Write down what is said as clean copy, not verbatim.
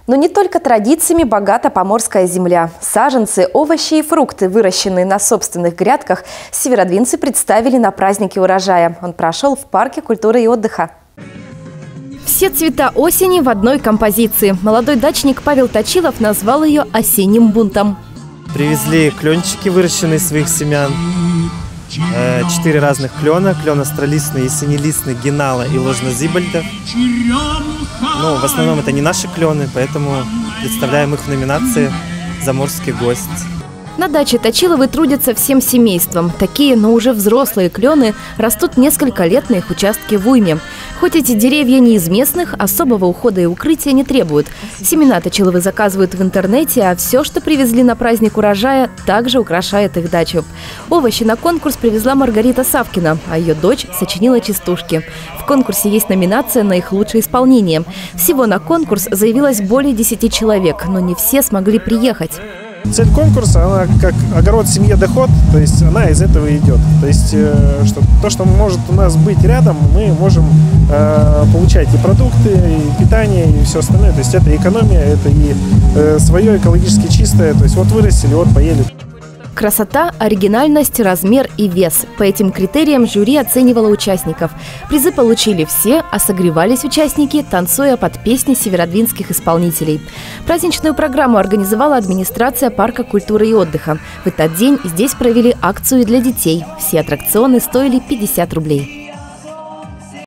Но не только традициями богата поморская земля. Саженцы, овощи и фрукты, выращенные на собственных грядках, северодвинцы представили на празднике урожая. Он прошел в парке культуры и отдыха. Все цвета осени в одной композиции. Молодой дачник Павел Точилов назвал ее «осенним бунтом». Привезли кленчики, выращенные из своих семян. 4 разных клена. Клен остролистный, ясенелистный, генала и ложнозибальда. Ну, в основном это не наши клены, поэтому представляем их в номинации «Заморский гость». На даче Точиловы трудятся всем семейством. Такие, но уже взрослые клены растут несколько лет на их участке в уйме. Хоть эти деревья не из местных, особого ухода и укрытия не требуют. Семена Точиловы заказывают в интернете, а все, что привезли на праздник урожая, также украшает их дачу. Овощи на конкурс привезла Маргарита Савкина, а ее дочь сочинила частушки. В конкурсе есть номинация на их лучшее исполнение. Всего на конкурс заявилось более 10 человек, но не все смогли приехать. Цель конкурса, она как огород, семье, доход, то есть она из этого идет. То есть то, что может у нас быть рядом, мы можем получать и продукты, и питание, и все остальное. То есть это экономия, это и свое экологически чистое. То есть вот вырастили, вот поели. Красота, оригинальность, размер и вес. По этим критериям жюри оценивало участников. Призы получили все, а согревались участники, танцуя под песни северодвинских исполнителей. Праздничную программу организовала администрация парка культуры и отдыха. В этот день здесь провели акцию для детей. Все аттракционы стоили 50 рублей.